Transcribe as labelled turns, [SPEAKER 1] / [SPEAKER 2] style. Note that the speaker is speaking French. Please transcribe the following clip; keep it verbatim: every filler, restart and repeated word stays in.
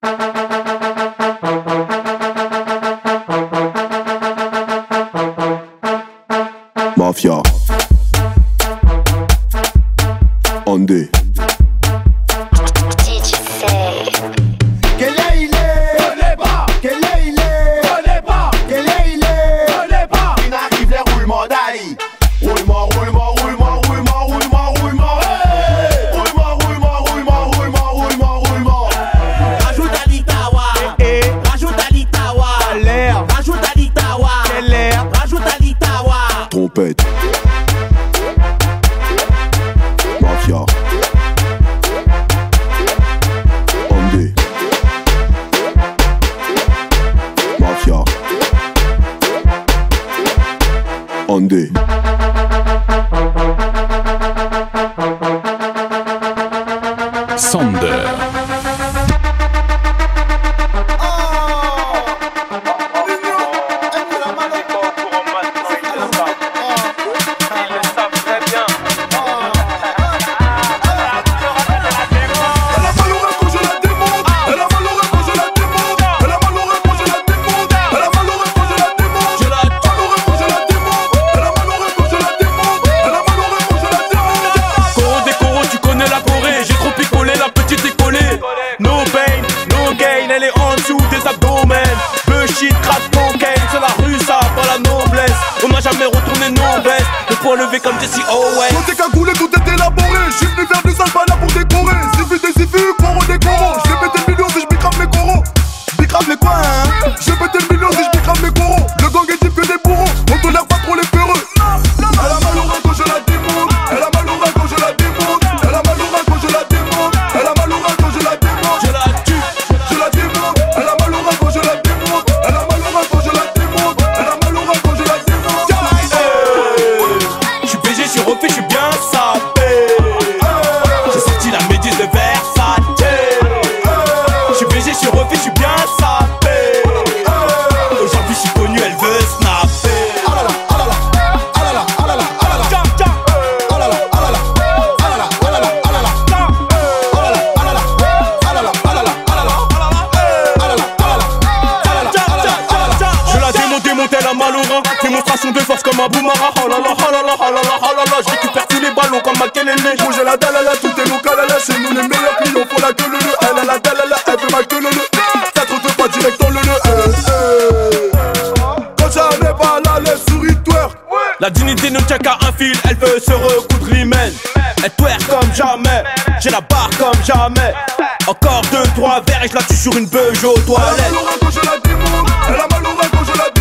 [SPEAKER 1] Mafia Andé
[SPEAKER 2] Roulement, roulement, roulement, roulement, roulement, roulement, hey. Roulement, roulement, roulement, roulement, roulement, roulement.
[SPEAKER 3] Rajoute à l'Itawa,
[SPEAKER 4] eh, eh.
[SPEAKER 3] rajoute à l'Itawa,
[SPEAKER 4] l'air,
[SPEAKER 3] rajoute à l'Itawa,
[SPEAKER 4] quel air,
[SPEAKER 3] rajoute à l'Itawa.
[SPEAKER 1] Trompette Mafia Andé Mafia Andé
[SPEAKER 5] Sander.
[SPEAKER 4] Elle est en dessous des abdomens. Bullshit, crack, cocaine, c'est la rue, ça, pas la noblesse. On n'a jamais retourné nos vestes. Le poing levé comme Jesse Owens.
[SPEAKER 2] Tout est cagoulé, tout est élaboré. Je suis venu faire du sale pas là pour décorer. Zifu des zifu, coro des coros. Je vais péter le million si je bicrave mes coros. Bicrave mes quoi, hein? Je vais péter le million si je bicrave mes coros. Le gang est type que des bourreaux. On tolère pas trop les peureux. Elle a mal au rein quand je la démonte. Elle a mal au rein quand je la démonte. Elle a mal au rein quand je la démonte. Elle a mal au rein quand je la démonte.
[SPEAKER 4] Je la tue,
[SPEAKER 2] je la démonte. Elle a mal au rein quand je la démonte. Elle a mal au rein quand je la démonte. Elle a mal au rein quand je la démonte.
[SPEAKER 4] je suis B G, je suis refait, je suis bien sapé. J'ai sorti la méduse de Versace. Je suis B G, je suis refait, je suis bien sapé. Aujourd'hui je suis connu, elle veut snapper. Elle a mal au rein, démonstration de force comme un boomerang. Oh là là, oh là là, oh là là, oh là là. Je récupère tous les ballons comme Makelele.
[SPEAKER 2] Bouge la dalala, tout est local, là. Chez nous les meilleurs clients font la queue le le. Elle a la dalala, elle veut ma queue le le. Ça trotte pas direct dans le le. Eh, eh. Quand j'arrive pas là, les souris twerk.
[SPEAKER 4] La dignité ne tient qu'à un fil, elle veut se recoudre l'hymen. Elle twerk comme jamais, j'ai la barre comme jamais. Encore deux, trois verres et je la tue sur une beuge aux
[SPEAKER 2] Elle a
[SPEAKER 4] toilettes.
[SPEAKER 2] mal au rein quand je la démonte. Elle a mal au rein quand je la démonte.